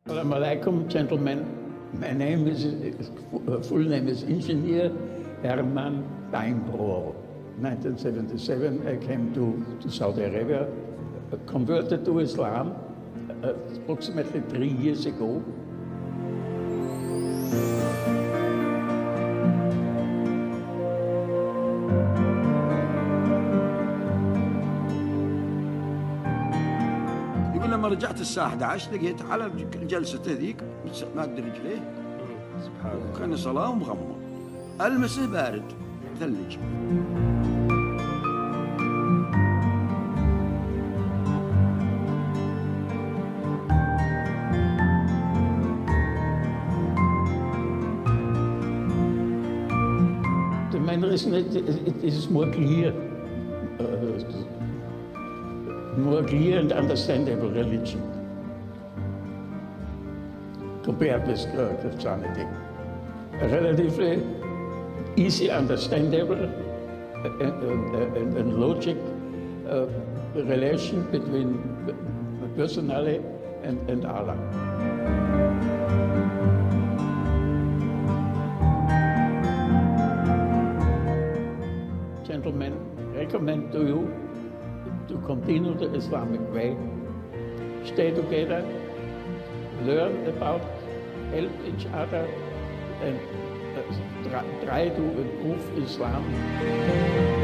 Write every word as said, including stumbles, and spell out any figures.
Assalamu alaikum, gentlemen. My name is, full name is Engineer Hermann Deinbrohr. nineteen seventy-seven, I came to, to Saudi Arabia, converted to Islam uh, approximately three years ago. يقول لما رجعت الساعة إحدى عشر لقيت على الجلسة هذيك ماد رجليه سبحان الله. وكان صلاة ومغمض، المسه بارد ثلج. The main reason it, it is more clear, uh, more clear and understandable religion compared with uh, Christianity. A relatively easy, understandable and, and, and logic uh, relation between the personality and, and Allah. Gentlemen, recommend to you to continue the Islamic way, stay together, learn about, help each other, and uh, try, try to improve Islam.